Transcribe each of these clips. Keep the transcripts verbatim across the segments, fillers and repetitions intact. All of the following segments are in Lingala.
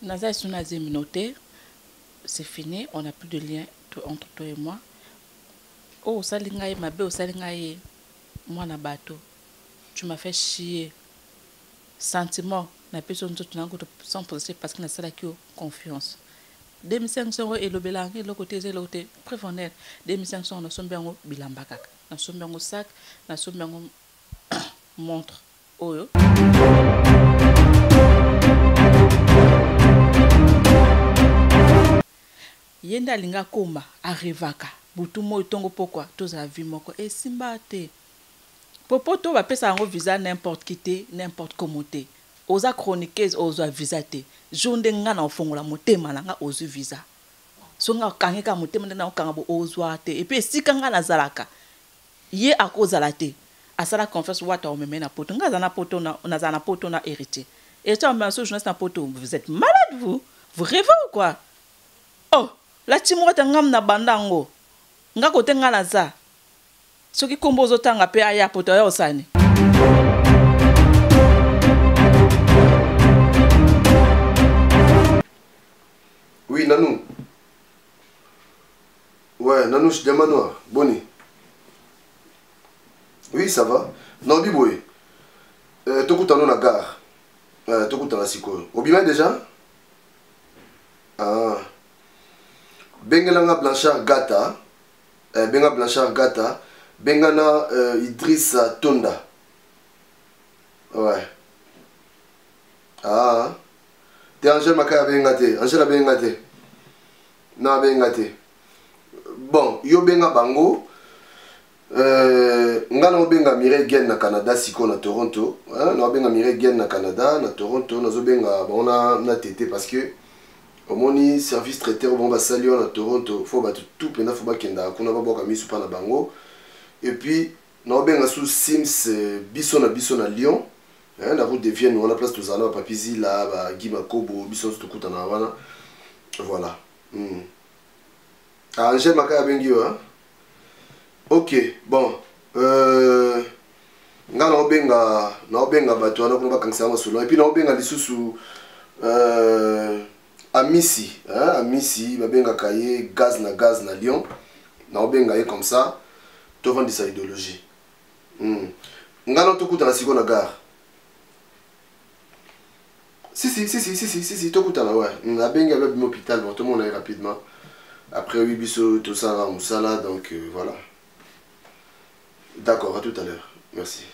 Naza sur na zéminoté, c'est fini, on n'a plus de lien entre toi et moi. Oh, salingaye ma bé, salingaye moi na bateau. Tu m'as fait chier. Sentiment, na personne tout n'a sans positif parce qu'il a ça la confiance. deux mille cinq cents et le bélang et le côté zéro côté préfondel. deux mille cinq cents na sombe ngo bilambaka. Na sombe ngo sac, na sombe ngo montre. Oyo. Yenda linga komba arrivaka. Butu mo tongo pourquoi tous la vie moko et simbate. Popo to va pesa un visa n'importe qui te n'importe comment te. Oza chroniqueuse oza visa te. Jonde nga na fongola motema nga ozu visa. So nga kangeka motema na kanga bo ozwa te et puis sika nga na zalaka. Ye akozala te. Asala confiance wata o meme na poto nga zana poto na na zana poto na hérité. Et toi même ce journaliste na poto vous êtes malade vous. Vous rêvez ou quoi? Oh, la timorata ngam na bandango. Nga kote nga na za. Soki kombo zotanga pe aya poto ya osani. Oui, Nanou. Ouais, Nanou, je demande noir. Boni. Oui, ça va. Non, Biboy. Euh, Toku tano na gare. Euh, Toku tano siko. Obima déjà? Ah. Bengelanga Blanchard Gata. Euh, Benga Blanchard Gata. Bengana euh, Idrissa Tonda. Ouais. Ah. T'es Angèle Makaya Bengate. Angèle Bengate. Non, Bengate. Bon, yo Benga Bango. Euh, Ngana Benga Mireille Gen na Canada, Siko na Toronto. Hein? Na Benga Mireille Gen na Canada, na Toronto. Na Benga, bon, on a, on a tété parce que. Au moni service traiteur bon va saluer na Toronto. Faut battre tout pena faut ba kenda. Kuna ba boka misu pa na bango. Et puis, na Benga sous Sims biso na biso na Lyon. Hein, la route de Vienne, on a place tous à Papizi là, bah, Guy Makobo, Bisson Stokuta na Havana. Voilà. Mm. Ah, Angèle Makaya Bengio, hein? Ok, bon. Euh. Nga na Benga, na Benga bato na kuna kanisa ngo solo. Et puis na Benga lisusu euh Amissi, hein, Amissi, ba benga kaye gaz na gaz na Lyon. Na Benga est comme ça. Tu vends de sa idéologie. Mm. Nga na tokuta na siko na gare. Si, si, si, si, si, si, si, si, tout le temps, ouais. On a bien gagné l'hôpital, bon, tout le monde a eu rapidement. Après, oui, biso, tout ça, va, moussala, donc euh, voilà. D'accord, à tout à l'heure. Merci.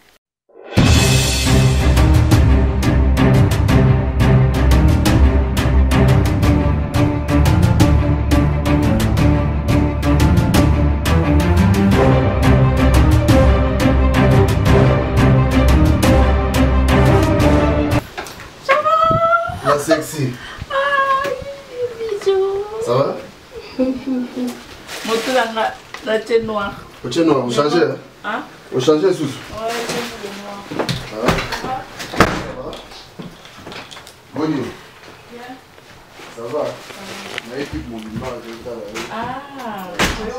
Sexy. Ah, bisous. Ça va? Mon tour la la tête noire. Le tien noir, vous changez? Hein? Vous changez sous? Ouais, c'est noir. Ah. Ça va? Bonne nuit. Ça va? On a équipe mobilement. Ah,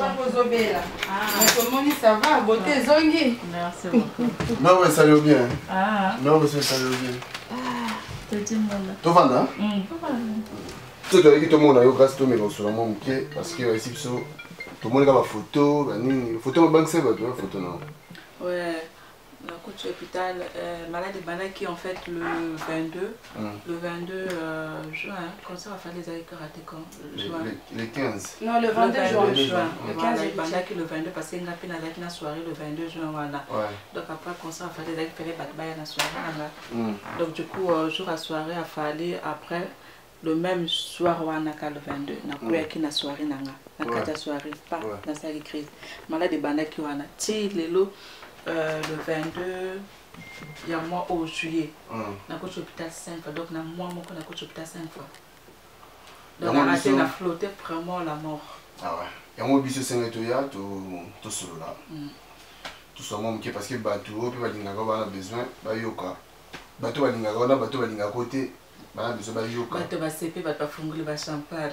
ça va, beauté zongi. Merci beaucoup. Non, mais ça allait bien. Ah. Non, mais ça allait bien. Tu vas là? Tu dois dire que tout le monde a eu grâce à toi, mais sur le monde, parce que ici, tout le monde a ma photo, la photo, ma banque, c'est votre photo, non? Ouais, la coach hôpital, malade de Bana qui en fait le vingt-deux, le vingt-deux juin, comme ça on va faire les avec karaté quand? Les quinze. Non, le vingt-deux juin. Le quinze Bana qui le vingt-deux, parce qu'il y a une soirée le vingt-deux juin, voilà. Donc après, comme ça on va faire les avec faire les batbailles à la soirée. Donc du coup, jour à soirée, il fallait après. Le même soir on a le vingt-deux na kuya ki na soirée nanga na kata soirée pas na salle crise malade de bana ki wana ti lelo le vingt-deux il y a mois au juillet na ko hôpital cinq fois donc na mois moko na ko hôpital cinq fois donc on a été na flotter vraiment la mort. Ah ouais il y a moi biso cinq to ya to to solo là tout ça moi parce que bateau puis balinga ko bana besoin ba yoka bateau balinga ko na bateau balinga côté. Tu vas séper, tu vas fondre le champagne.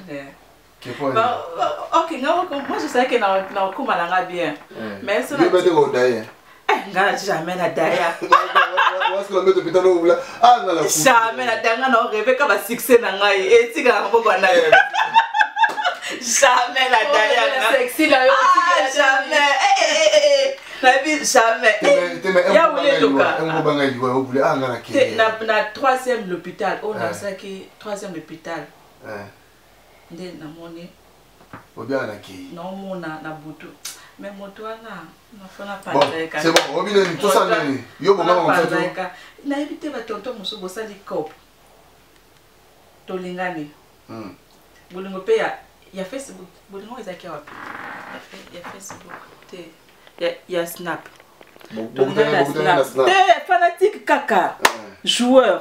Ok, moi je sais que dans le coup, je bien. Mais ça, je vais te dire. Eh, jamais la Daya. parce que la mettre hôpital ou là ah na la jamais la dernière na rêvé ka ba succès na ngai et tika na mboko na jamais la dernière sexy là jamais eh la vie jamais ya voulait toka on va ngai on voulait ah na ki na na troisième l'hôpital on a ça qui troisième l'hôpital eh ndé na moni o bien na ki non mona na butu mais moto wana na fona bon c'est bon on vient tout ça nani yo bon maman on fait na éviter ba tonton muso bosali cop to lingani hmm bolingo pe ya ya Facebook bolingo ezaki wapi ya Facebook te ya ya snap bon bon te fanatique kaka joueur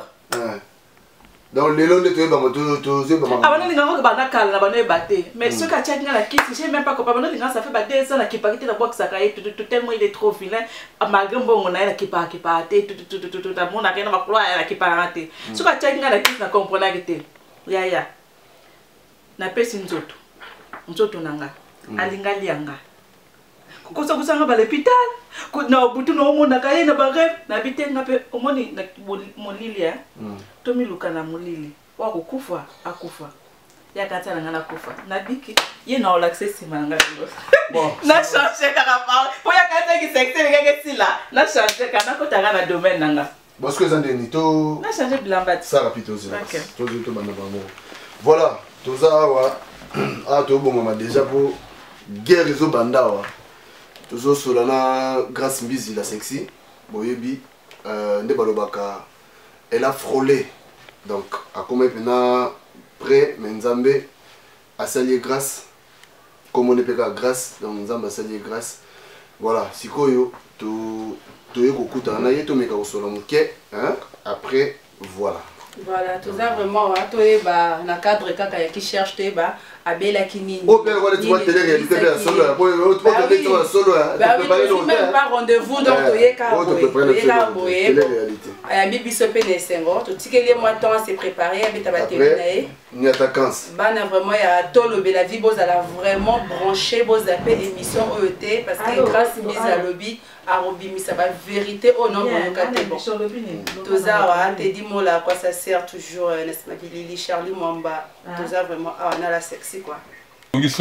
donc les lots de toi bah tout tout c'est pas ah non linga ko ba na kala na ba no ebaté mais ce qu'a tchaki na kisi j'ai même pas compris non linga ça fait ba deux ans na kipakité na box ça kaye tout tout tellement il est trop vilain malgré mbongo na na kipa kipaté tout tout tout tout mon na kana ba kwa na kipaté ce qu'a tchaki na kisi na comprendre que ya ya na pesi nzoto nzoto nanga alinga lianga kukosa kusanga ba l'hôpital na butu no mona kaye na ba rêve na bitenga pe omoni na molili hein tomi luka na molili wa kukufa akufa ya kata na kufa na biki ye na l'accès simanga bon na changer kaka pa po ya kata ki secteur ngeke sila na changer kana ko tanga na domaine nanga parce que zande ni to na changer bilamba ça rapide aussi to to bana bango voilà toza wa ah to bon mama déjà pour guerre zo banda wa tozo solana grâce mbizi la sexy boyebi euh nde balobaka elle a frôlé donc à combien maintenant près mais nzambe a sali grâce comme on est pas grâce donc nzambe a sali grâce voilà sikoyo to to yeko kuta na yeto meka osola muke hein après voilà voilà tout ça vraiment to eba na cadre kaka ya qui cherche to eba abela kinini oh bien voilà tu vois télé réalité bien solo pour tu vois télé tu vois solo hein bah oui même pas rendez-vous donc to yeka yeka boye télé réalité aya bibiso pe ne sengo to tikeli moi temps c'est préparé abeta ba télé nae ni attaquance bana vraiment ya tolo bela vie boza la vraiment branché boza pe émission O E T parce que grâce mise à lobby à robimisa ba vérité au nom de Kate bon toza wa te dit moi là quoi ça sert toujours n'est-ce pas Lili Charlie Mwamba toza vraiment on a la sexy quoi on est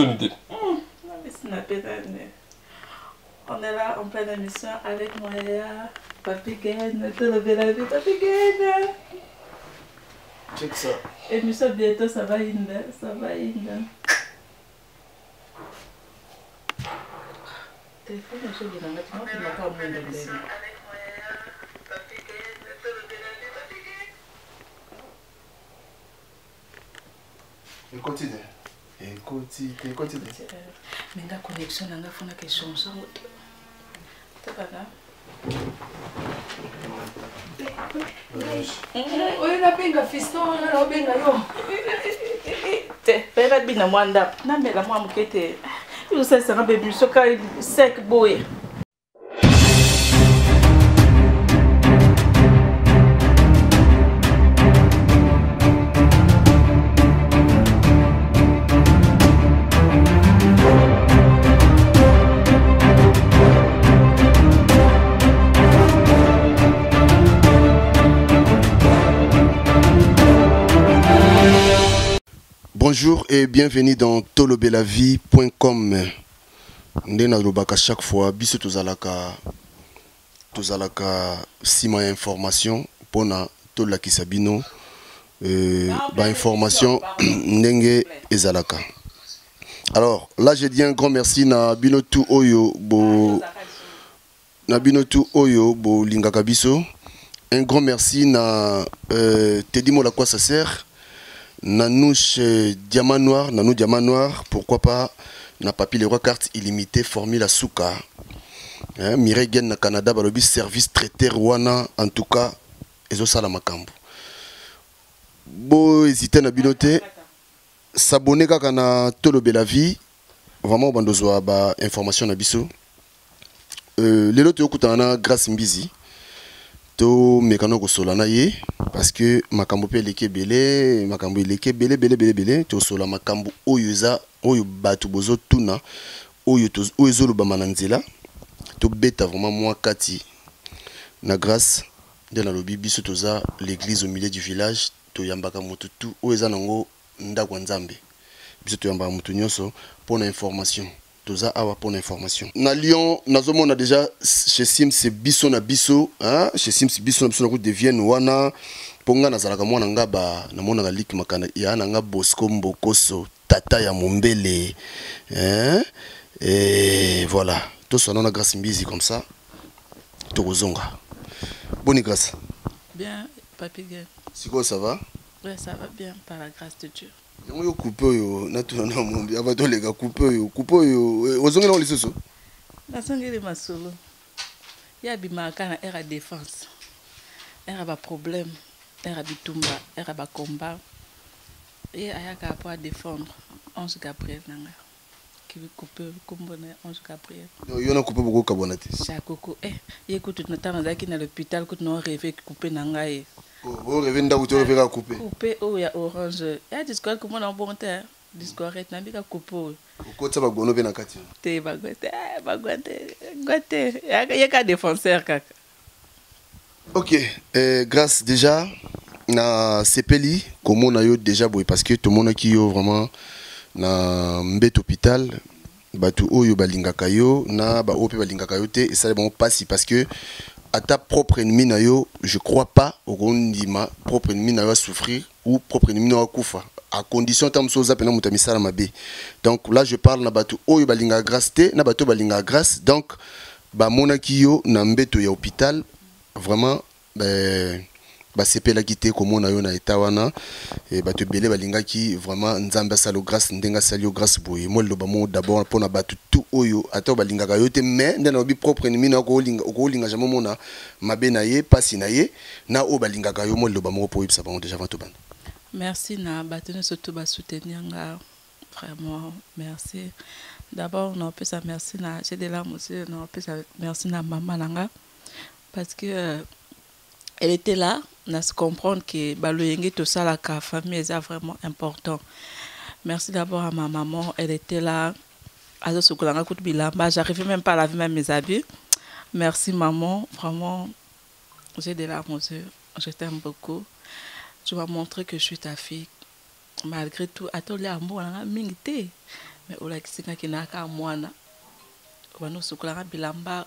là en pleine émission avec moi Papi Gaine tout le bel vie Papi Gaine check ça émission bientôt ça va inda ça va inda téléphone je dis là tu m'as pas moins de l'aide et continue et continue et continue mais la connexion n'a pas fait que change t'as pas là oyo nabenga fiston na obenga yo te pera bina mwanda na mela mwa mukete yo sasa na bebi soka sec boy. Bonjour et bienvenue dans tolobelavie point com. Ndena lobaka chaque fois biso tozalaka tozalaka sima information pona tolakisa bino euh, ba information ndenge ezalaka. Alors là je dis un grand merci na bino tout oyo bo na bino tout oyo bo lingaka biso. Un grand merci na euh, Teddy Mola quoi ça sert. Nanouche diamant noir, nanou diamant noir, pourquoi pas na papi les rois carte illimitée formule à Souka. Hein, Mireille Gen na Canada balobi service traité Rwanda en tout cas ezo sala makambo. Bo hésiter na binoté s'abonner kaka na Tolobelavie vraiment bandozwa ba information na biso. Euh lelo to kutana grâce mbizi. To mekano ko solana ye parce que makambo pe leke belé makambo leke belé belé belé belé to sola makambo oyuza oyo batu bozo tuna oyo to oyo lo ba mananzela to beta vraiment moi kati na grâce Dans le biso toza l'église au milieu du village to yambaka mutu tout oza nango ndako nzambe. Biso to yambaka mutu nyonso pour l'information. Toza awa pour l'information. Na Lyon, nazomo na déjà chez Sims biso na biso, hein, chez Sims biso na biso na route de Vienne wana ponga na zalaka mwana ngaba na mona lik makana ya na nga Bosco Mbokoso tata ya Mombele. Hein? Et voilà, tout ça on a grâce mbizi comme ça. Tokozonga. Bonne grâce. Bien, Papi Gué. Si quoi ça va? Oui, ça va bien, par la grâce de Dieu. Yo coupe yo, na tu na mombi, abato les gars coupe yo, coupe yo. Ozonga na lisoso. Na sangeli masolo. Ya bimaka na era défense. Era ba problème, era bitumba, era ba combat. Et ayaka pour défendre Ange Gabriel nanga. Qui veut couper combo na Ange Gabriel. Yo na coupe beaucoup kabonati. Chakoko eh, écoute na tama zaki na l'hôpital que non rêvé couper nanga e. Oh, rêvé ndaku to rêvé couper. Couper oh ya orange. Ya discord comment na bon temps. Discord na bika couper. Ko tsa bagono be na kati. Te bagote, eh bagote. Gote. Ya ka défenseur kaka. OK, euh, grâce déjà na sepeli comment na yo déjà boy parce que tout le monde qui yo vraiment na mbet hôpital batu oyo balingaka yo na ba ope balingaka yo te et ça bon passe parce que à ta propre ennemi na yo je crois pas au rondima propre ennemi na yo va souffrir ou propre ennemi na yo kufa à condition tam soza pena mutamisala mabe. Donc là je parle na batu oyo balinga grâce te na batu balinga grâce donc ba monaki yo na mbeto ya hôpital vraiment ben ba sepela kité comme on a eu na etawana et ba te belé balinga qui vraiment nzamba salo grâce ndenga salio grâce boye moi lo ba mo d'abord pour na batu tout oyo ato balinga ka yote mais ndana obi propre ennemi na ko linga ko linga jamais mona mabe na ye pasi na ye na o balinga ka yo moi lo ba mo pour ça ba déjà vanto bande. Merci na batene surtout ba soutenir nga vraiment merci. D'abord on peut ça merci na j'ai de larmes aussi on peut ça merci na maman nanga parce que euh, elle était là, on a se comprendre que Baloyenge tout ça la famille est vraiment important. Merci d'abord à ma maman, elle était là. J'arrivais même pas à laver même mes habits. Merci maman, vraiment, j'ai des larmes aux yeux, je t'aime beaucoup. Tu vas montrer que je suis ta fille. Malgré tout, attends les amours, on a mingité. Mais on a qui c'est qui n'a qu'à moi na. On a nous soukoulanga bilamba.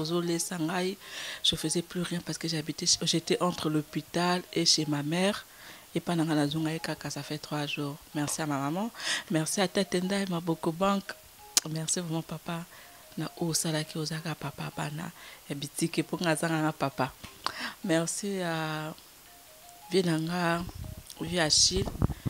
Je faisais plus rien parce que j'habitais, j'étais entre l'hôpital et chez ma mère. Et pendant que ça fait trois jours. Merci à ma maman. Merci à Tatenda et ma Boko Bank. Merci vraiment papa. Na o salaki ozaka papa bana. Et bitiki pour ngazanga papa. Merci à Vienanga, Viachil.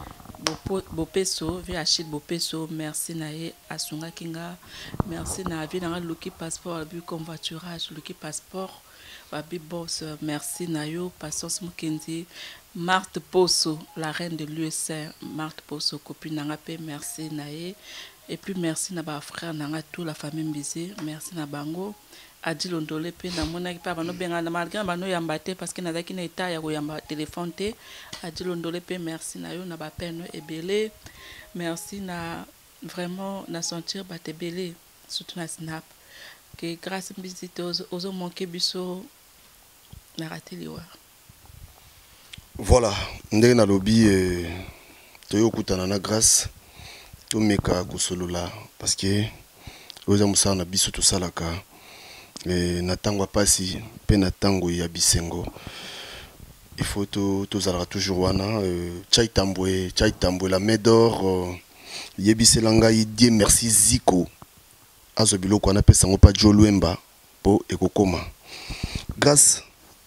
Bopeso, vi Achille Bopeso, merci nae Asunga Kinga, merci na vi na Luki passeport, abi convoiturage, Luki passeport, abi boss, merci nayo, Patience Mukendi, Marthe Poso, la reine de l'U S A, Marthe Poso, copine nanga pe, merci nae, et puis merci na ba frère nanga tout la famille Mbisi, merci na bango. Adil ondole pe na mona ki pa bano benga na malgré bano yamba te parce que na zaki na eta ya ko yamba téléphone te. Adil ondole pe merci na yo na ba peine ebele. Merci na vraiment na sentir ba te belé surtout na snap que grâce visite aux aux manqué biso na raté liwa. Voilà, ndenge na lobby euh toyo kutana na grâce to meka kosolola parce que oza musana na biso to salaka. Et natangwa pasi pe natango ya bisengo il faut to tozala toujours wana chai tambwe chai tambwe la medor yebiselanga idie merci ziko azo biloko ana pesa ngo pa jolwemba po ekokoma grâce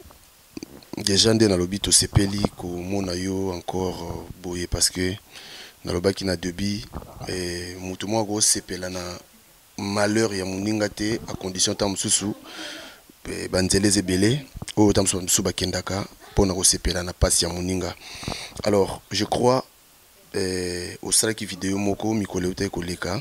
déjà ndé na lobi to sepeli ko mona yo encore boye parce que na lobaki na debi et mutu mo go sepela na malheur ya muninga te à condition tam susu banzeleze belé o tam susu bakendaka pona ko sepela na passe ya muninga. Alors je crois euh, au salaki vidéo moko mikole uta koleka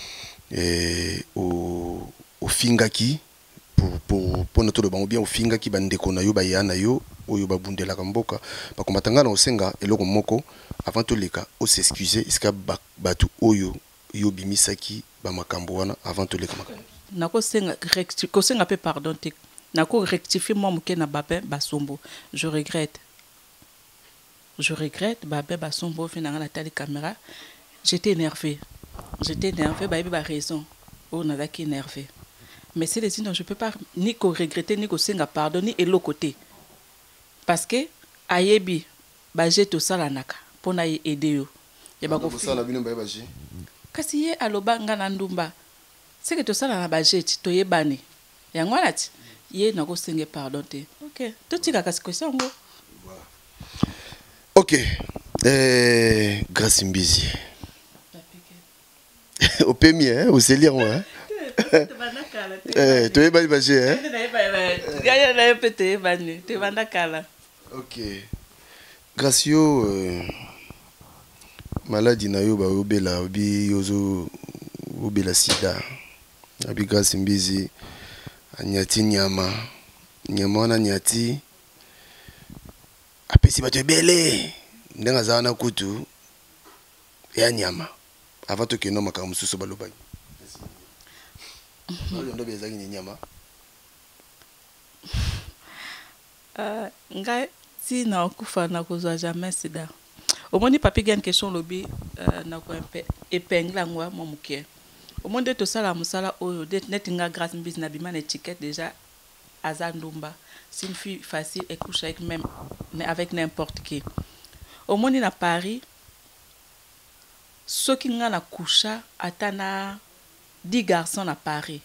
et au au fingaki pour pour pour notre le bango bien au fingaki bandeko na yo ba yana yo oyo babundela kamboka ba komatanga na osenga eloko moko avant to leka o s'excuser iska batu oyo yo bimisaki ba makambo wana avant to leka makambo na ko senga ko senga pe pardon te Nako rectifier moi moké na babé basombo. Je regrette. Je regrette babé basombo finalement la télé caméra. J'étais énervée. J'étais énervée, bah il y a raison. Oh, on a qui énervé. Mais c'est les signes, je ne peux pas ni ko regretter, ni ko senga pardon, ni elo côté. Parce que, ayebi, bah j'ai tout ça la naka, pour na aider yo. Ya ba ko ça la bino ba baje. Kasi ye aloba ngana ndumba. C'est que tout ça la baje ti to yebani. Ya ngwana ti, ye na ko senga pardon te. OK. Tout tika kasi ko sango. Voilà. OK. Euh Grace Mbizi. Au P M I, hein, au Célier, hein. Eh, tu es bali baje, hein. Gagne na pété bani, tu vas nakala. OK. Gracio euh, maladie na yo ba obela obi yozo obela sida. Abi Grace Mbizi anyati nyama. Nyama wana nyati. Apesi bato ebele. Ndenga za na kutu ya nyama. Avant que nous makambo susu balobaki. Oyo ndo bezaki ni nyama. Euh ngai si na okufa na kozwa jamais sida. Omoni papi gagne question lobi euh na ko épingle ngwa mo mukie. Omonde to sala musala oyo net nga Grace Mbizi na bima na étiquette déjà azandumba. C'est une fille facile et couche avec même avec n'importe qui. Omoni na Paris ceux qui nga na coucha atana dix garçons à Paris.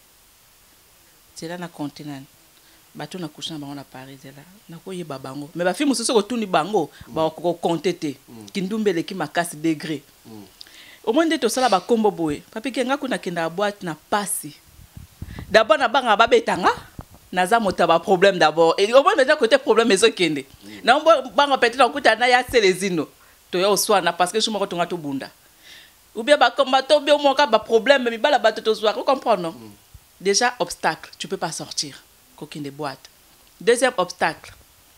C'est là na continent. Bato na coucha bango na Paris c'est là. Na ko yeba bango. Mais ba fi mususu ko tuni bango ba ko compter kindumbele ki makasi degré. Au moins de to sala ba kombo boye. Papi kenga kuna kenda boîte na pasi. D'abord na banga ba betanga. Naza mota ba problème d'abord. Et au moins déjà côté problème ezo kende. Na banga peut-être okuta na ya selezino. To yo swana parce que je me retonga to bunda. Ou bien bah comme bateau bien mon cas bah problème mais bala bateau to soir, vous comprenez non? Déjà obstacle, tu peux pas sortir coquine de boîte. Deuxième obstacle.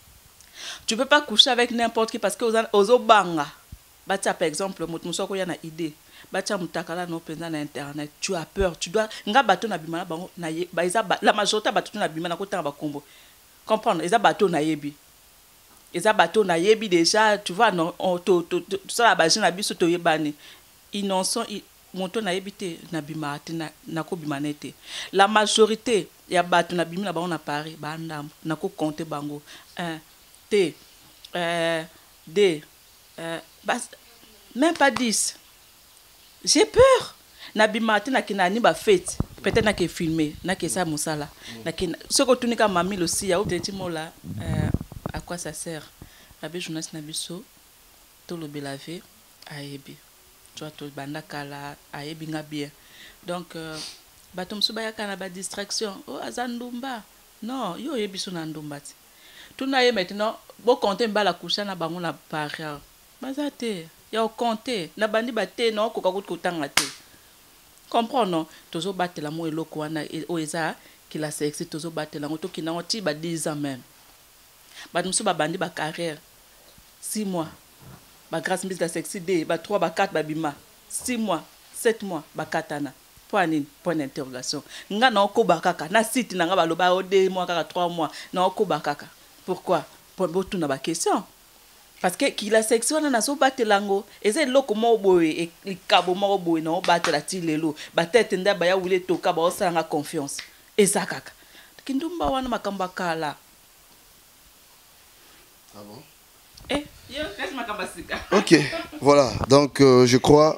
Tu peux pas coucher avec n'importe qui parce que aux aux banga. Bah par exemple, mon musoko ya na idée. Bah tia mutakala no penza na internet. Tu as peur, tu dois nga bateau na bimana bango na ba la majorité bateau na bimana ko tanga ba kombo. Comprendre, eza bateau na yebi. Eza bateau na yebi déjà, tu vois non on to to ça la base na biso to yebani. Innocent monto na ebité na bimate na nako bimanete la majorité ya bato na bimina ba on a Paris ba ndam nako compter bango un t euh d euh même pas dix. J'ai peur na bimate na kinani ba fête peut-être na ke filmer na ke ça musala na kin ce que tu nika mamie aussi ya obeti mola euh à quoi ça sert abe journaliste na biso to lo belave ayebi. Tu vois tout banda kala ayebinga bien donc euh, batom subaya kana ba distraction oh azandumba non yo yebiso na ndumba ti tuna ye maintenant bo compter mbala kusha na bango na paria bazate ya compter na bandi bate non ko ko tanga te comprends non tozo batela mo eloko wana o eza ki la sexy tozo batela ngo to kinango ti ba dix ans même batom suba bandi ba carrière six mois. Ba Grace Mbizi la sexy day, ba trois, ba quatre, ba bima. six mois, sept mois, ba katana. Point point d'interrogation. Nga na oko bakaka, na site na nga ba loba o deux mois kaka trois mois, na oko bakaka. Pourquoi? Pour botu na ba question. Parce que ki la sexy wana na so batelango, eze loko mo boye e kabo mo boye na o batela ti lelo. Ba tete nda ba ya wule toka ba o sanga confiance. Eza kaka. Kindumba wana makamba kala. Ah bon? Eh, ok, voilà, donc euh, je crois.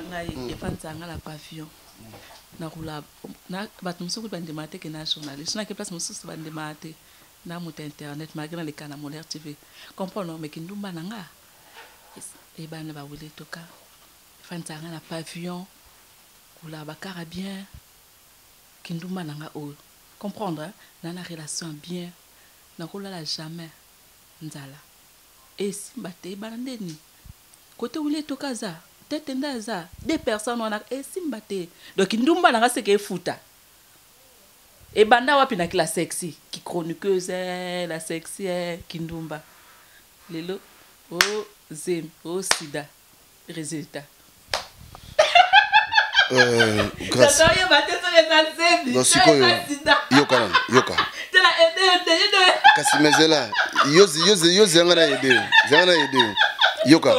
Internet malgré les canaux Molaire T V. Comprends mais qui nous bananga. Et ben ne va vous les toka. Fantanga na pavillon. Kula ba carabien. Qui nous bananga o. Comprendre, dans la relation bien. Na kula la jamais. Nzala. Et si mbate bandeni côté où les tokaza tete ndaza deux personnes on a et si mbate donc ndumba nanga c'est que futa et banda wapi na la sexy qui chroniqueuse la sexy kindumba lelo oh zem oh sida résultat Euh, grâce. Non, sikoyo. Yoka nan, yoka. Kasi mezela. Yozi, yozi, yozi yangana yede. Yangana yede. Yoka.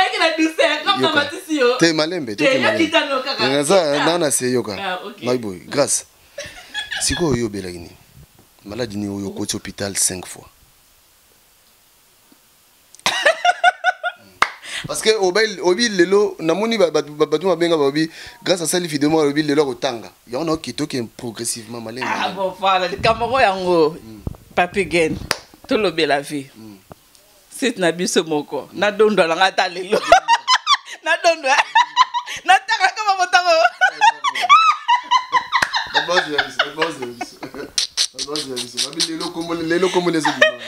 Yoka. Te malembe, te malembe. Ngaza nana se yoka. My boy, grâce. Sikoyo yo belagini. Maladie ni yo koti hôpital cinq fois. Parce que obi obi lelo namoni batu mabenga obi grâce à ça les vidéos obi lelo kotanga ya on a kito qui progressivement malé. Ah bon voilà le Cameroun yango papi gen tout le bel la vie c'est na biso moko na dondo la ngata lelo na dondo na taka kama motango la base ya la base ya la base ya mabi lelo comme lelo comme les autres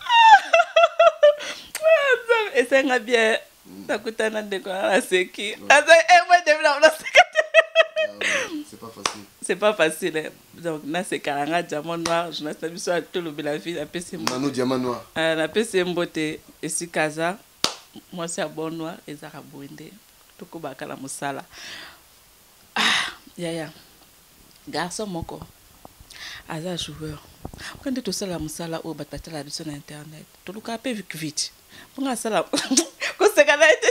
et c'est nga bien takutana ndeko na seki asa emwe de la na seki c'est pas facile c'est pas facile donc na sekalanga diamant noir je n'ai biso à tout le la vie la pc na no diamant noir la pc mbote esikaza moi c'est bon noir ezaka boende toko bakala musala ah ya ya garçon moko aza joueur quand tu sala musala o batata la sur internet to luka pe vite vite pour sala ko sekala ete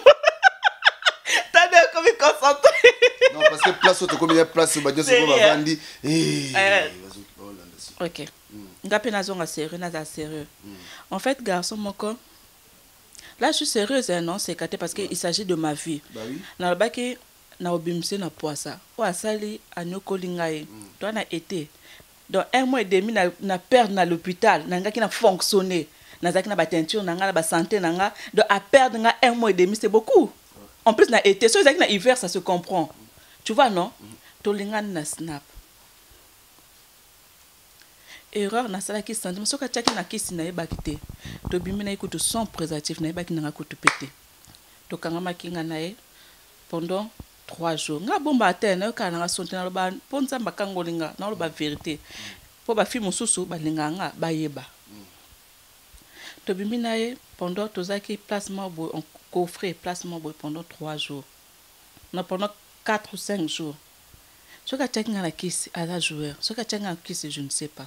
t'as de comme concentré non parce que place auto comme il y a place ba je se va vandi eh OK ngapi nazonga sérieux naza sérieux en fait garçon moko là je suis sérieuse non c'est caté parce que il s'agit de ma vie bah oui na baki na obimse na poisa o asali anyokoli ngai toi na été donc un mois et demi na na perdre na l'hôpital na ngaki na fonctionner na zaki na ba teinture na nga na ba santé na nga donc à perdre nga un mois et demi c'est beaucoup en plus na été so zaki na hiver ça se comprend tu vois non to linga na snap erreur na sala ki sentiment so ka tchaki na kisi na yeba kité to bimi na ikutu sans préservatif na yeba ki na kutu pété to kangama kinga na ye pendant trois jours nga bomba atene ka na sonte na ba ponza makangolinga na ba vérité po ba fi mususu ba linga nga ba yeba to bimi na ye pendant tozaki placement bo en coffret placement bo pendant trois jours na pendant quatre ou cinq jours ce ka tchaki na kisi à la joueur ce ka tchaki na kisi je ne sais pas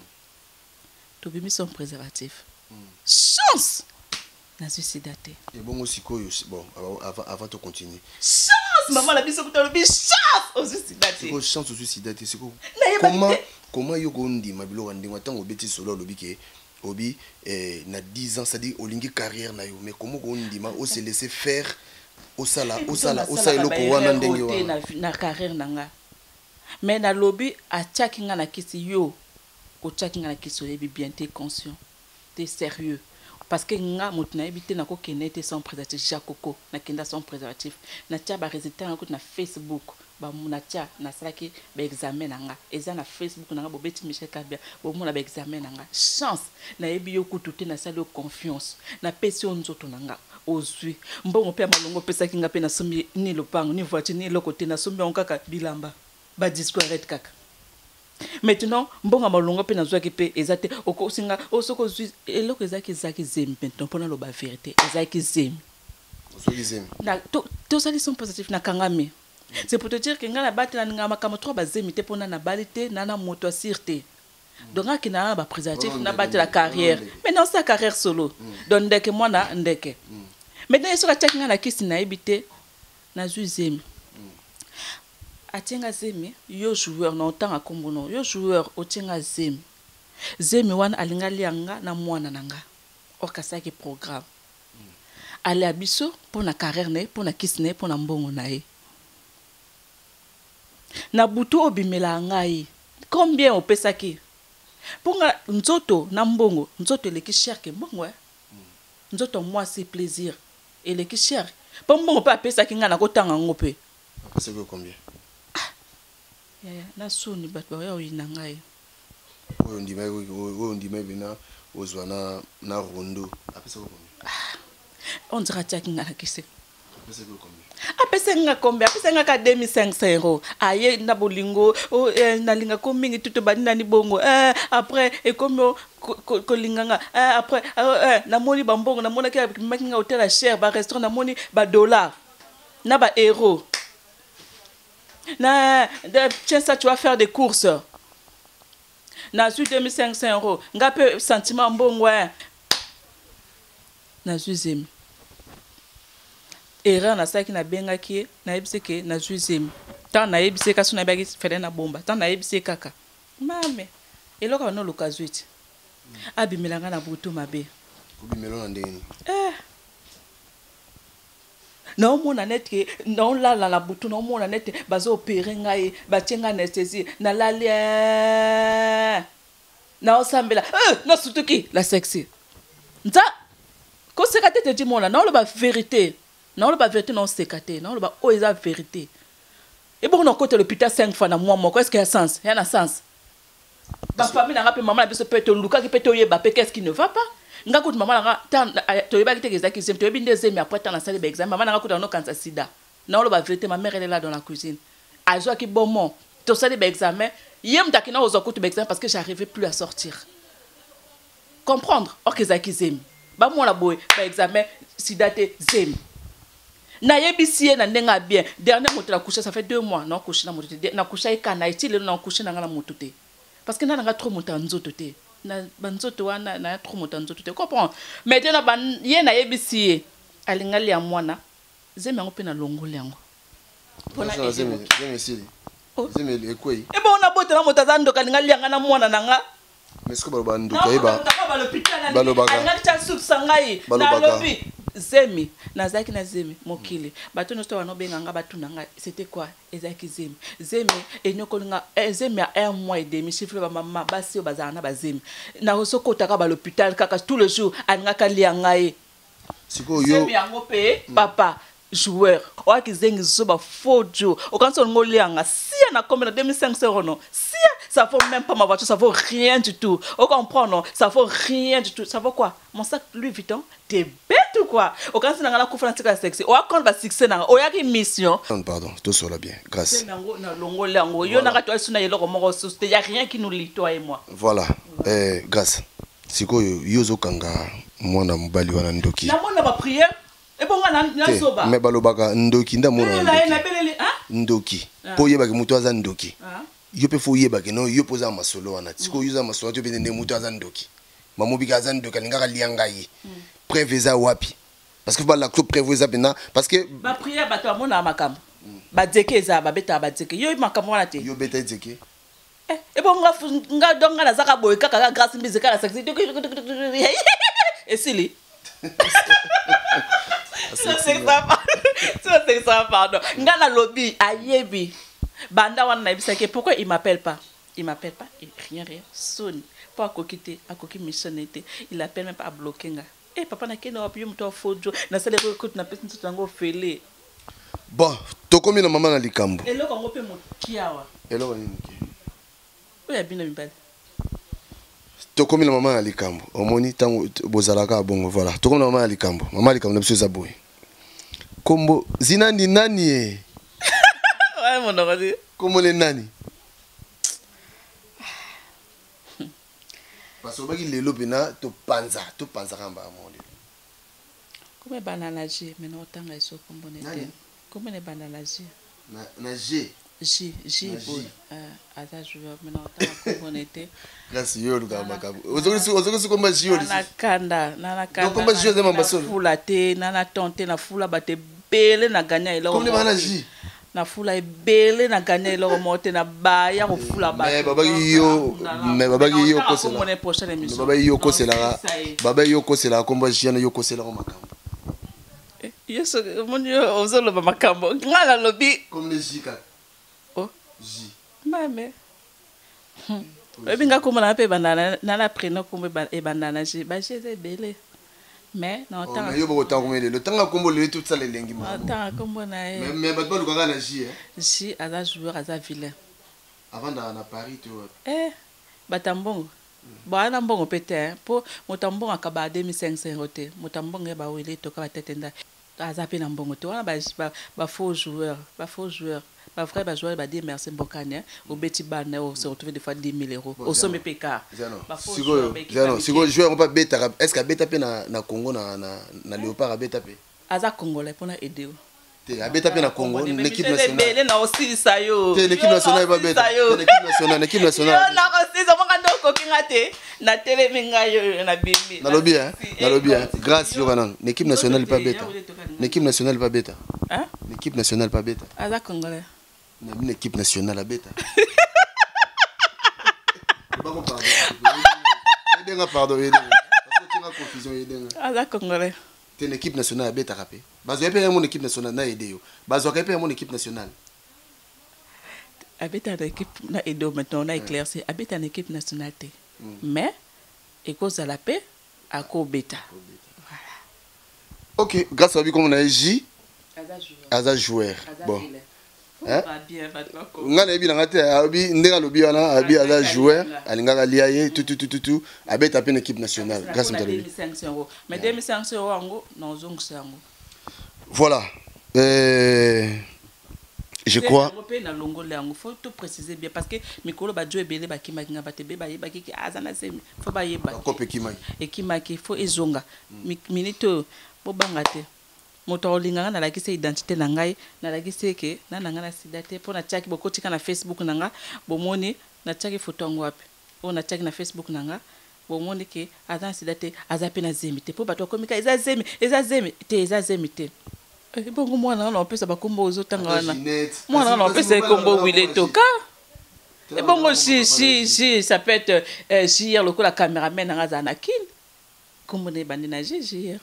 to bimi son préservatif chance na suicidaté et bon aussi koyo bon avant avant de continuer chance maman la biso kuto lobi chance au suicidaté ko chance au suicidaté c'est quoi comment comment yo gondi mabilo wandi watango beti solo lobi ke obi eh na dix ans ça dit olingi carrière na yo mais comment gondi ma o se laisser faire au sala au sala au sala ko wana ndenge wa na carrière nanga mais na lobby a tchakinga na kisi yo ko tchakinga na kisi oyebi bien t'es conscient t'es sérieux parce que nga mutuna ebité na ko kenete sans préservatif jakoko na kenda sans préservatif na tia ba résultat na ko na Facebook ba muna tia na salaki ba examen nga eza na Facebook na bo beti Michel Kabia bo muna ba examen nga chance na ebi yo kututé na sali confiance na pesi onzoto nga ozui mbongo pe malongo pesa kinga pe na sombi ni lopango ni voiture ni lokoté na sombi onkaka bilamba ba discourette kaka maintenant mbonga malongo pe nazwaki pe ezate okosinga osoko zui eloko ezaki zaki zemi maintenant pona lo ba vérité ezaki zemi osoko zemi na to to sali son positif na kangami c'est pour te dire que ngala batela ngama kama trois ba zemi te pona na balité na na moto asirte donc aki na ba préservatif na batela carrière mais non sa carrière solo donc ndeke moi na ndeke maintenant eso ka tchakinga na kisi na ebité na zui zemi atenga zemi yo joueur na otanga kombono yo joueur otenga zemi zemi wana alinga lianga na mwana nanga okasaki programme ale abiso pour na carrière ne pour na kisne pour na mbongo na ye na butu obimela ngai combien opesaki pour nga nzoto na mbongo nzoto eleki cher ke mbongo nzoto moi c'est plaisir eleki cher pour mbongo pa pesaki nga na kotanga ngope parce que combien ya na soni bat ba yo ina ngai oyo ndima oyo ndima bina ozwa na na rondo apesa ko combien on dira tchaki ngala kise apesa ko combien apesa nga combien apesa nga ka deux mille cinq cents euros aye na bolingo o na linga ko mingi tuto banina ni bongo eh après e komo ko linganga eh après eh na moni ba mbongo na mona ka makinga hotel cher ba restaurant na moni ba dollar na ba euro Na, de, tiens ça, tu vas faire des courses. Nazu deux mille cinq cents euros. Nga pe sentiment bon, ouais. Nazu zemi. Erreur na ça qui na benga qui na ebise ke nazu zemi. Tant na ebise ka suna bagi fere na bomba. Tant na ebise kaka. Mame. Eloko ba no lokazuiti. Abi milanga na butu mabe. Obi melona ndeni. Eh. Na omona nete na olala na butu na omona nete bazo opérer ngai batenga anesthésie na lali na osambela eh na sutuki la sexy nza ko sekate te dimona na oloba vérité na oloba vérité na sekate na oloba o eza vérité et bon on côté l'hôpital cinq fois na moi moko est-ce qu'il y a sens il y a un sens ba famille na ngape maman na biso peut te luka ki peut te yeba pe qu'est-ce qui ne va pas nga kuti maman nga tan to yeba ki te ezaki zem to yebi ndezemi après tan na salle d'examen maman nga kuti no kansa sida na oloba vérité ma mère elle est là dans la cuisine azo ki bon mon to salle d'examen yem takina ozo kuti d'examen parce que j'arrivais plus à sortir comprendre ok ezaki zemi ba mo la boy ba examen sida te zemi na yebisi na ndenga bien dernier moto la coucher ça fait deux mois non coucher na moto na coucher e kana itile na coucher na ngala moto te parce que na nga trop moto nzoto te na banzoto wana na trop moto nzoto te comprends maintenant ban ye na yebisi alingali ya mwana zemi ngo pe na longo lengo pona zemi zemi sili zemi ekoi e bon na bote na moto zando kalingali yanga na mwana nanga mais ce que ba nduka eba ba l'hôpital na alingali cha soup sangai na lobi zemi nazaki na zemi mokili bato no sto wana benganga batu nanga c'était quoi ezaki zemi zemi enyoko nga zemi a un mois et demi chiffre ba mama basi bazana ba zemi na osokota ka ba l'hôpital kaka tous les jours ananga lianga e siko yo zemi yango pe papa joueur oaki zengi zoba fojo okanso ngolianga sia na combien deux mille cinq cents euros non sia ça vaut même pas ma voiture ça vaut rien du tout on comprend non ça vaut rien du tout ça vaut quoi mon sac Louis Vuitton t'es bête ou quoi okanso na ngala kufana tika sexy o akon ba succès na oyaki mission pardon tout cela bien grâce nango na longolango yo na ka suna yelo ko moko société y a rien qui nous lie toi et moi voilà eh grâce siko yo yozo kanga mwana mbali wana ndoki na mona ba prière et bon na na soba mais balobaka ndoki nda mona ndoki ndoki po yeba ke muto aza ndoki yo pe fo yeba ke no yo poza masolo wana siko yuza masolo to bende muto aza ndoki mamobi ka aza ndoki lingaka lianga yi préveza wapi parce que ba la club préveza bena parce que ba prière ba to mona makambo ba dzekeza ba beta ba dzeke yo makambo wana te yo beta dzeke eh e bon nga nga donga na zaka boy kaka ka grâce mbize kala sexy et sili c'est ça c'est ça pardon ngana lobby ayebi banda wana na bisake pourquoi il m'appelle pas il m'appelle pas et rien rien sonne pas kokité a koki missionné il appelle même pas à bloquer nga eh papa na keno apiyo mto fojo na sale ko na pesi nto tango fele bon to komi na mama na likambo eloko ngo pe mokiawa eloko nini ki oya bina mibale to komi na mama na likambo omoni tango bozalaka bongo voilà to komi na mama na likambo mama likambo na biso za boy kombo zinani nani e ouais mon oradi kombo le nani parce que baki lelo pena to panza to panza kamba amole comme banana G mais non tanga iso kombo nete comme ne banana G na na G J J boy euh ata joueur mais non tanga kombo nete grâce yo luka makabo ozokusi ozokusi komba J yo na kanda na kanda komba J za mambasolo fula te na na tonte na fula bate bele na ganya ilo comme banana J na fula ebele na ganya ilo mote na ba ya ko fula ba mais baba yo mais baba yo ko c'est là baba yo ko c'est là baba yo ko c'est là komba J na yo ko c'est là makambo yeso monyo ozolo ba makambo ngala lobi comme le J ka oh J mame ebinga komona pe banana na la prénom comme e banana J ba J c'est bele mais non tant mais yo boko tant comme le temps kombo le tout ça les lengi ma tant comme na mais mais ba to lukanga na J hein J aza joueur aza vilain avant na na Paris tu eh batambongo bana mbongo pete po motambongo akaba deux mille cinq cents euros te motambongo ba wele to ka tetenda aza pe na mbongo te wana ba ba faux joueur ba faux joueur ba vrai ba joueur ba dire merci mbokane au beti bana on se retrouve des fois dix mille euros au somme P K ba faux joueur zano siko joueur on pas beta est-ce que beta pe na na Congo na na na Léopard beta pe aza congolais pona aider te abeta pe na Congo l'équipe nationale na aussi ça yo te l'équipe nationale va beta l'équipe nationale l'équipe nationale na aussi ça moko ndo ko kingate na télé minga yo na bimbi na lobby hein na lobby hein grâce yo kana l'équipe nationale pas beta l'équipe nationale pas beta hein l'équipe nationale pas beta aza congolais na une équipe nationale beta Edenga pardon, edenga. Parce que tu as confusion edenga. Ah d'accord congolais. T'es une équipe nationale beta rapé. Bazo epé mon équipe nationale na aidé yo. Bazo epé mon équipe nationale. Abeta l'équipe na aidé maintenant on a éclairci. Abeta une équipe nationale té. Mais et cause à la paix à co beta. Voilà. OK, grâce à lui comme on a J. Aza joueur. Bon. Hein? Ngana ebi na ngate abi ndenga lobi wana abi aza joueur alingaka liaye tout tout tout tout abi tapé une équipe nationale grâce à lui. Mais deux mille cinq cents euros ngo non zongo sango. Voilà. Euh je crois na longo lango faut tout préciser bien parce que mikolo ba jo ebele ba kimakinga ba tebe ba yeba ki azana semi faut ba yeba. Ko pe kimaki. E kimaki faut ezonga. Minute bo bangate. Moto olinganga na lakisa identité na ngai na lakisa ke na nanga na sida te pona chaki bokotika na Facebook nanga bomoni na chaki photo ngo wapi o na chaki na Facebook nanga bomoni ke aza sida te aza pe na zemi te po bato komika eza zemi eza zemi te eza zemi te e bongo mwana na opesa bakombo ozotanga wana mwana na opesa kombo wile toka e bongo si si si ça peut être euh, J R le la caméraman nanga za na kin kombo ne bandi na J R.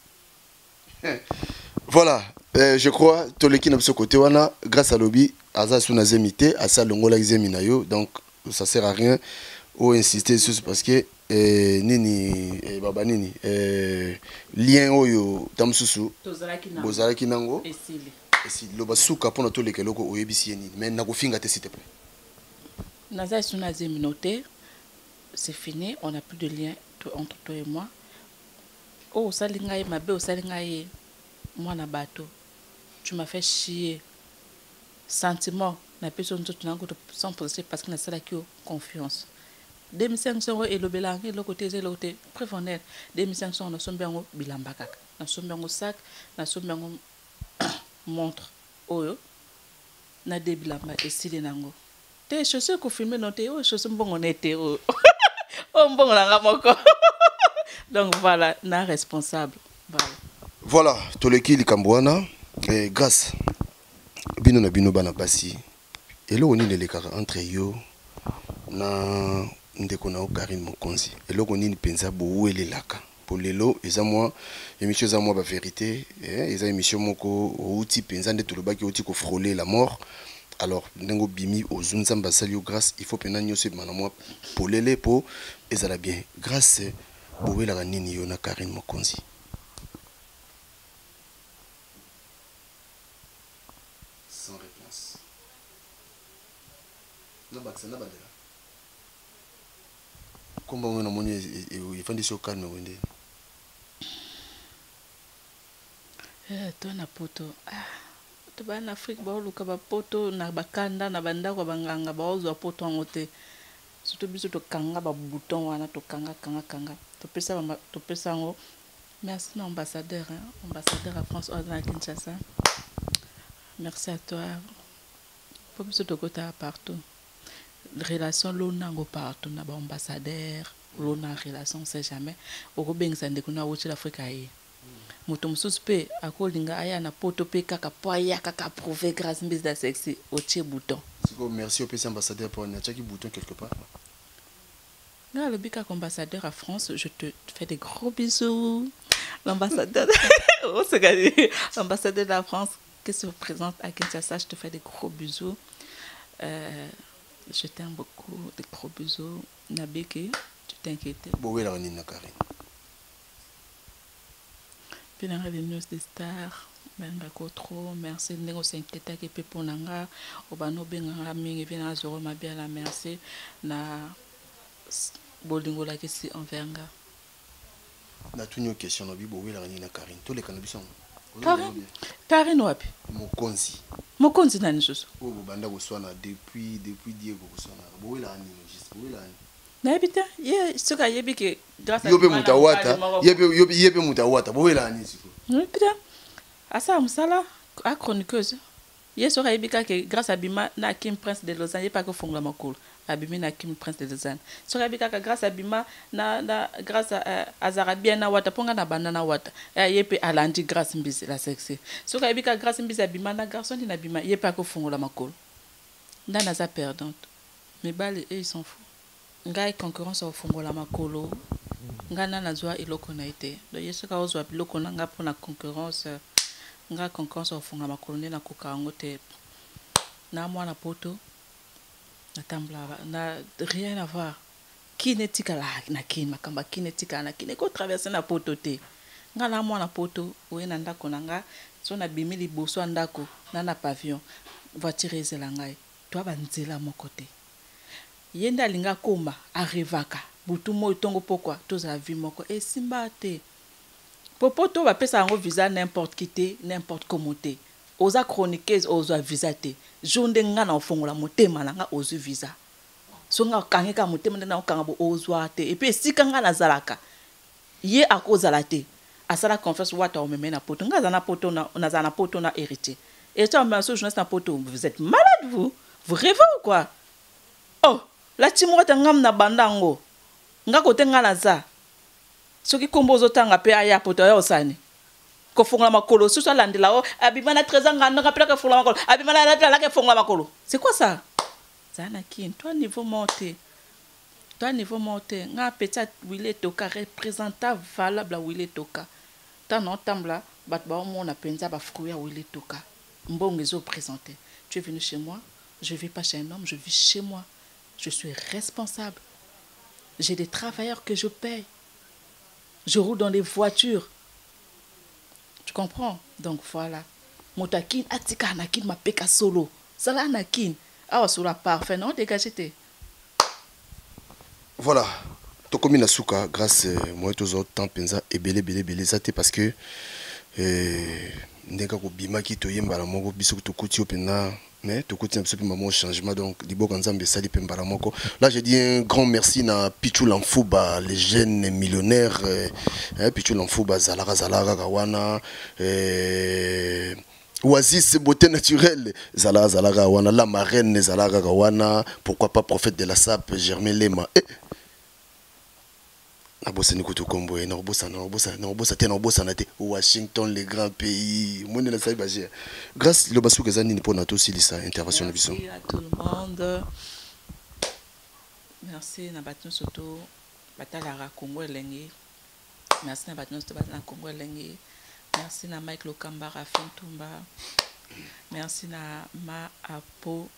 Voilà, euh, je crois tout le qui n'a pas ce côté wana grâce à lobby aza sous nazemité à ça longola examina yo donc ça sert à rien ou insister sur parce que euh, nini eh, baba nini euh, lien oyo tamsusu bozala kinango et si lo basuka pona to lekeloko oyebisi nini mais nakofinga te s'il te plaît naza sous nazeminoté c'est fini on n'a plus de lien entre toi et moi. Oh, salingaye ma be, salingaye moi na bateau. Tu m'as fait chier. Sentiment, na personne tout n'a que sans penser parce que na sala qui confiance. deux mille cinq cents euros et le belang et le côté c'est le côté prévenir. deux mille cinq cents on a sombé en bilamba kak. Na sombé en sac, na sombé en montre. Oyo. Na de bilamba et sili nango. Te chaussures ko filmer non te oh chaussures bon on était oh. Oh bon la moko. Donc voilà, na responsable. Voilà. Voilà, tout le qui likambwana et grâce bino na bino bana basi. Et là on est les caractères entre yo na ndeko na Karine Mokonzi. Et là on est pensa bo ele laka. Pour lelo eza moi émission za moi ba vérité eh eza émission moko outi pensa nde to lobaki outi ko frôler la mort. Alors ndengo bimi ozunzamba salio grâce il faut pena nyose mana moi pour lele po ezala bien. Grâce Boué la nini yo na Karine Mokonzi. Sans réponse. Na baksa na badela. Komba ngona moni e fandi so calme wende. Eh to na poto. Ah. To ba na Afrique ba luka ba poto na bakanda na banda kwa banganga ba ozo poto ngote. Surtout biso to kanga ba bouton wana to kanga kanga kanga. Merci l'ambassadeur, hein? Ambassadeur à France à Kinshasa. Merci à toi. Pour ce côté partout. Relation l'on partout, na ambassadeur, l'on a relation, on sait jamais. Au Robin Sande qu'on a watché l'Afrique aïe. Motom suspect à Kolinga aya na poto pe kaka poya kaka prouver grâce mise de sexy au tché bouton. Merci au P C ambassadeur pour un bouton quelque part. Là, le bic ambassadeur à France, je te fais des gros bisous. L'ambassadeur, l'ambassadeur de la France qui se présente à Kinshasa, je te fais des gros bisous. Euh, je t'aime beaucoup, des gros bisous. Nabiki, tu t'inquiètes. Bon, la Karine. Puis dans les news des stars, merci trop, merci Nengo Saint-Teta qui peut pour nanga, Obano Benga mingi vina zoro mabia la merci na bolingo la kesi enverga. Na tout une question nabi bo wela ni na Karine, tous les cannabis. Karine, Karine wapi? Mokonzi. Mokonzi nani soso? O banda ko swana depuis depuis Diego ko swana. Bo wela ni juste bo wela ni. Na ebita, ye soka yebi ke grâce à Yope mutawata, yepe yope yepe mutawata, bo wela ni siko. Ebita. Asa musala Ah, chroniqueuse. Hier soir, grâce à Bima, na Kim Prince de Lausanne, il n'y a pas que Fongla Makol. Abimi na Kim Prince de Lausanne. Sur Abika, grâce à Bima, na, na, grâce à Azarabia, na Wata, Ponga na Banana Wata. Et il y a Alandi, grâce à Mbisi, la sexy. Sur Abika, grâce à Mbisi, Abima, na garçon, il n'y a pas que Fongla Makol. Dans la perdante. Mais bali, ils s'en foutent. Ngai concurrence au Fongola Makolo. Ngana na zwa iloko na ite. Do yesu ka ozwa biloko na nga pona concurrence. Nga concurrence au Fongola Makolo na kuka ngote. Na mwana poto. Na tambla na rien à voir. Qui netika la na kin makamba qui netika na kin ko traverser na poto te. Nga na mwana poto oye na ndako na nga so na bimili boso ndako na na pavillon. Voiture ezela ngai. Toi banzela mon côté. Yenda linga koma arrivaka butu mo tongo pourquoi tous la vie moko et simba te popo to ba pesa ngo visa n'importe qui te n'importe comment te oza chroniqueuse oza visa te jonde nga na ofongola motema na nga ozu visa so nga kangeka motema na okanga bo ozwa te et puis sika nga na zalaka ye akozala te asala confiance wata o meme na poto nga za na poto na na za na poto na héritier et toi même so journaliste na poto vous êtes malade vous vous rêvez ou quoi oh la timota ngam na bandango nga kote nga na za soki kombo zotanga pe aya poto ya osani ko fongola makolo so landela o abimana treize ans nga pela ka fongola makolo abimana la la ka fongola makolo c'est quoi ça ça na kin toi niveau monté toi niveau monté nga petit wile toka représentant valable wile toka ta non tambla bat ba mona penza ba fruit ya wile toka mbongo zo présenter tu es venu chez moi je vis pas chez un homme je vis chez moi. Je suis responsable. J'ai des travailleurs que je paye. Je roule dans des voitures. Tu comprends? Donc voilà. Motakin atika nakin ma peka solo. Sala nakin. Ah, sur la parfait, non? Dégagez-te. Voilà. Tokomi Nasuka, grâce à moi, tous autres temps, pensa et belé, belé, belé, ça parce que ndeka ko bima ki to yemba la moko biso to kuti opena. Mais tout côté absolument mon changement donc libo kanzambe sali pembara moko là je dis un grand merci na Pichou Lamfouba les jeunes millionnaires euh, Pichou Lamfouba Zalara Zalara Gawana euh, Oasis beauté naturelle Zalara Zalara Gawana la marraine Zalara Gawana pourquoi pas prophète de la S A P Germain Lema eh. Nabosa nikutu kombo na obosa na obosa na obosa te na obosa na te Washington les grands pays monde na saïba j'ai grâce le basu kezani ni pona to silisa intervention biso. Merci à tout le monde. Merci na batun soto batala Congo elengi. Merci na batun soto batala Congo elengi. Merci na Mike Lokamba Rafin Tumba. Merci na ma apo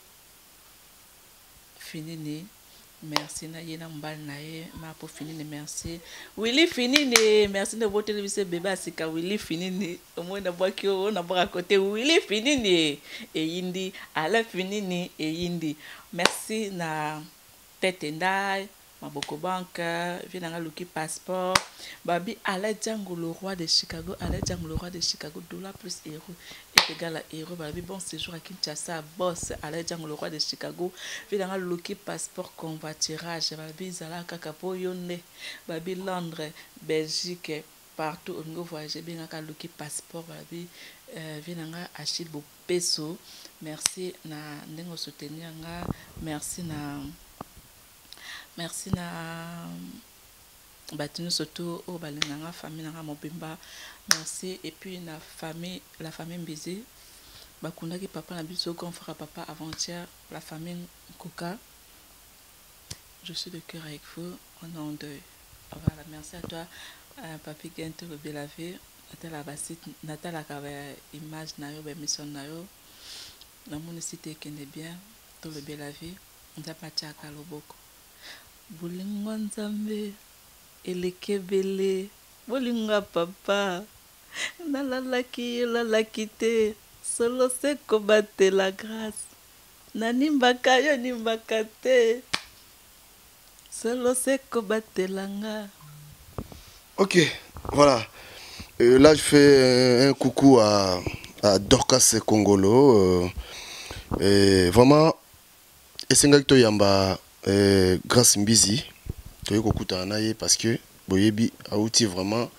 finini. Merci na yena mbal na ye ma po finini merci Willy finini merci de votre télévision bébé sika Willy finini au moins na boaki o na bra côté Willy finini et yindi ala finini et yindi merci na tete ndai maboko banque vina luki passeport babi ala Django le roi de Chicago ala Django le roi de Chicago dollar plus euro est égal à euro babi bon séjour à Kinshasa boss ala Django le roi de Chicago vina luki passeport convoiturage babi zala kaka po yonne babi Londres Belgique partout on go voyager bien ka luki passeport babi vina Achille Bopeso merci na ndengo soutenir nga merci na merci na batinu surtout au balinanga famille na mobimba merci et puis na famille la famille Mbisi bakunda ki papa na biso grand frère papa avant-hier la famille Koka je suis de cœur avec vous on est en deuil voilà merci à toi euh, papi Gento le Belavé Natala Basit Natala kava image na yo ba mission na yo na mon site kende bien tout le Belavé on t'a pas tchaka loboko bolingo nzambe elekebele bolingo papa nalalaki lalaki te solo se kobate la grâce nanimbaka yo nimbaka te solo se kobate langa. Ok, voilà. Euh, là je fais un, un coucou à, à Dorcas Congolo. Euh, et vraiment, Essengakto Yamba. Euh, grâce Mbizi, parce que Boyebi a outil vraiment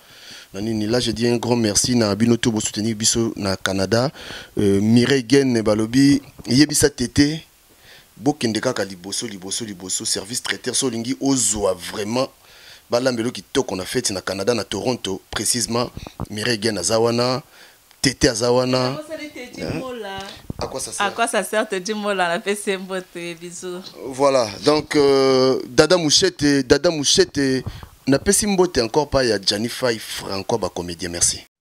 Nani, là, je dis un grand merci na Binoto pour soutenir biso na Canada. Euh, Mireille Gen balobi yebisa tété bokende kaka liboso liboso liboso service traiteur solingi ozwa vraiment balambelo qui to qu'on a fait na Canada na Toronto précisément Mireille Gen azawana tété azawana. À quoi ça sert? À quoi ça sert te dire moi là, la fait c'est bisous. Voilà, donc euh, Dada Mouchette, Dada Mouchette, n'a pas si mbote encore pas, il y a Gianni Five, encore bah comédien, merci.